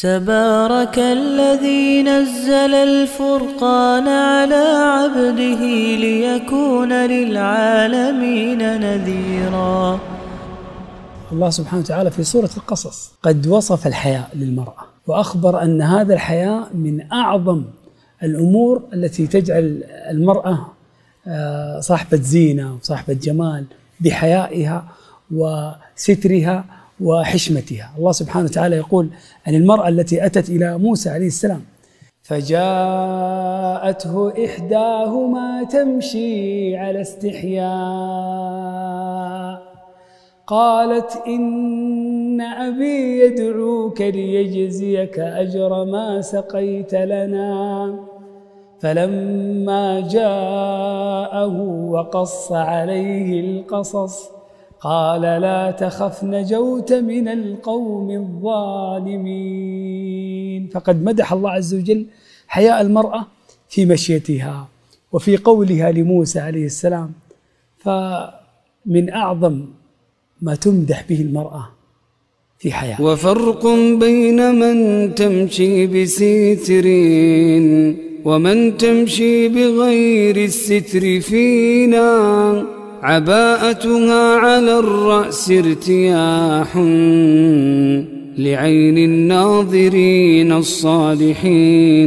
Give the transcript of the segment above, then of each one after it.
تبارك الذي نزل الفرقان على عبده ليكون للعالمين نذيرا. الله سبحانه وتعالى في سورة القصص قد وصف الحياء للمرأة، وأخبر أن هذا الحياء من أعظم الأمور التي تجعل المرأة صاحبة زينة وصاحبة جمال بحيائها وسترها وحشمتها. الله سبحانه وتعالى يقول عن المرأة التي أتت إلى موسى عليه السلام: فجاءته إحداهما تمشي على استحياء قالت إن أبي يدعوك ليجزيك أجر ما سقيت لنا. فلما جاءه وقص عليه القصص قال لا تخف نجوت من القوم الظالمين. فقد مدح الله عز وجل حياء المرأة في مشيتها وفي قولها لموسى عليه السلام، فمن أعظم ما تمدح به المرأة في حياة. وفرق بين من تمشي بستر ومن تمشي بغير الستر فينا. عباءتها على الرأس ارتياح لعين الناظرين الصالحين،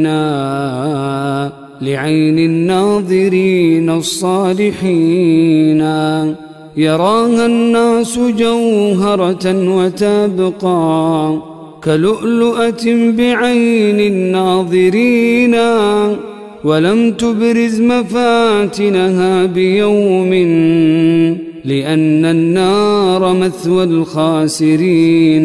لعين الناظرين الصالحين. يراها الناس جوهرة وتبقى كلؤلؤة بعين الناظرين، ولم تبرز مفاتنها بيوم لأن النار مثوى الخاسرين،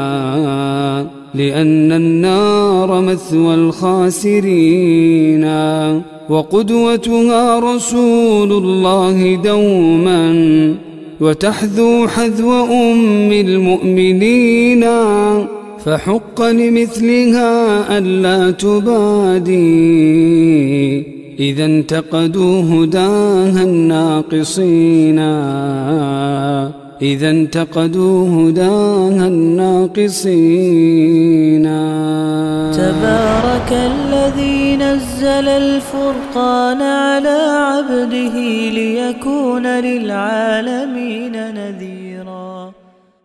لأن النار مثوى الخاسرين. وقدوتها رسول الله دوما وتحذو حذو أم المؤمنين، فحق لمثلها ألا تبادي إذا انتقدوا هداها الناقصين، إذا انتقدوا هداها الناقصين. تبارك الذي نزل الفرقان على عبده ليكون للعالمين نذيرا.